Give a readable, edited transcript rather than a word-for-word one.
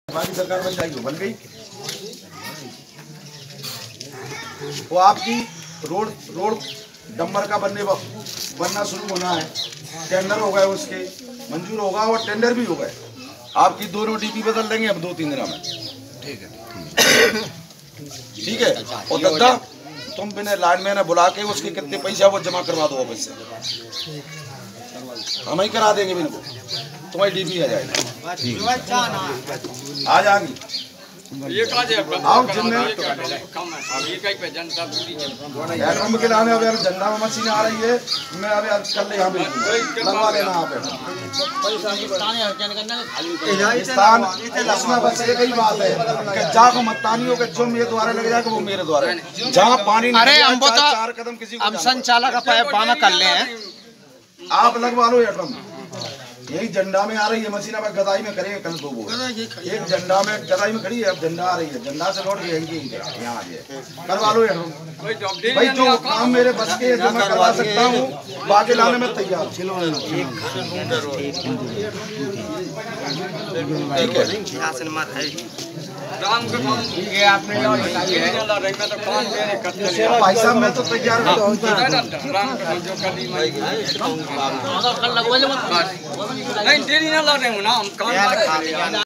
बाकी सरकार बन जाएगी, बन गई। वो आपकी रोड डंबर का बनना शुरू होना है, टेंडर हो गए, उसके मंजूर होगा और टेंडर भी हो गए। आपकी दोनों डीपी बदल देंगे अब 2-3 दिन में। ठीक है, ठीक है। और दादा तुम बिना लाइनमैन ने बुला के उसके कितने पैसा वो जमा करवा दो ऑफिस से, हम ही करा देंगे बिल्कुल, तुम्हारी डीपी आ जाएगी, आ जाएगी। आओ एटम के लाने अब यार झंडा में मशीन आ रही है, मैं अब यार कल यहाँ पे लगवा लेना आप। इसमें बस एक ही बात है कि जाको मतानियों के जो मेरे द्वारा लग जाएगा वो मेरे द्वारा, जहाँ पानी अरे हम तो 4 कदम किसी को संचालक का पैप बाना कर ले हैं, आप लगवा लो एटम। यही झंडा में आ रही है मशीन, अब गदाई में करेंगे कल दो, एक झंडा में गदाई में खड़ी है, अब झंडा आ रही है, झंडा से लौट के यहाँ आ जाए, करवा लो एटम। भाई जो काम मेरे बस के जो मैं करवा सकता हूँ बाकी लाने में तैयार। ठीक है, आपने भाई साहब मैं तो तैयार नहीं, देरी ना ला रहे हूँ ना, हम काम